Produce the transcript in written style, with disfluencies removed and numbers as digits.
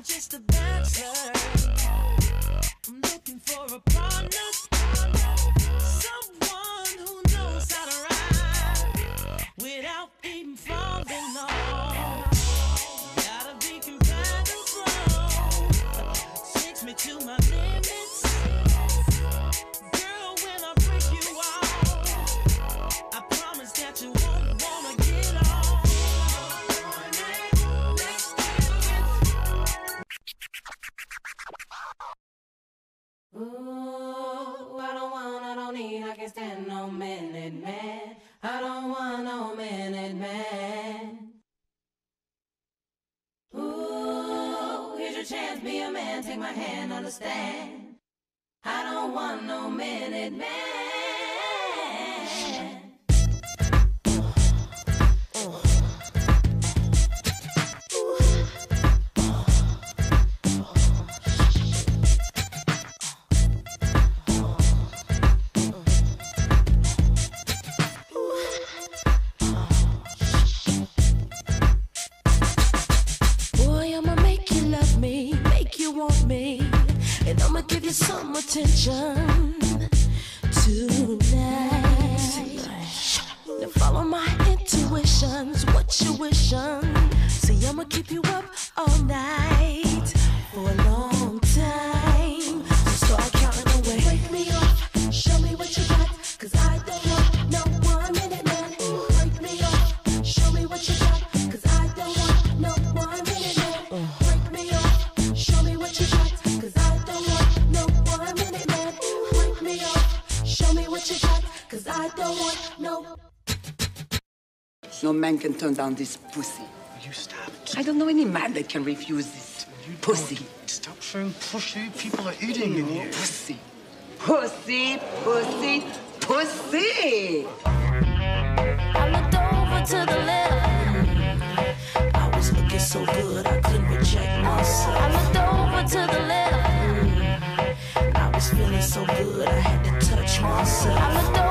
just a bachelor. I'm looking for a partner, someone who knows how to ride without even falling off. Gotta be compatible, takes me to my limits. Girl, when I break you off, I promise that you won't wanna get off. Ooh, I don't need, I can't stand no minute man. I don't want no minute man. Ooh, here's your chance, be a man, take my hand, understand. I don't want no minute man. Want me, and I'ma give you some attention tonight. Now follow my intuitions, what you wishin'. See, I'ma keep you up all night for a long time. So start counting away. Wake me up, show me what you got, 'cause I don't want no 1 minute man. Wake me up, show me what you got, 'cause I don't want no 1 minute man. Wake me up, show me what you got, 'cause I don't want no 1 minute man. Wake me up, show me what you got, 'cause I don't want no. No man can turn down this pussy. You stop. I don't know any man that can refuse this pussy. Stop saying pussy. People are eating in here. Pussy. Pussy, pussy, pussy. I looked over to the left. I was looking so good I couldn't reject myself. I looked over to the left. I was feeling so good I had to touch myself. I looked